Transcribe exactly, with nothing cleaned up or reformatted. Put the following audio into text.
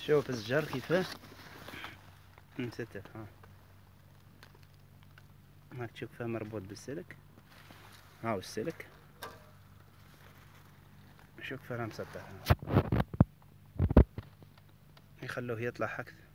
شوف الزجر كيفاه مستف. ها هاك تشوف فيه مربوط بالسلك. هاو السلك شوف فيه مسطح، يخلوه يطلع هكذا.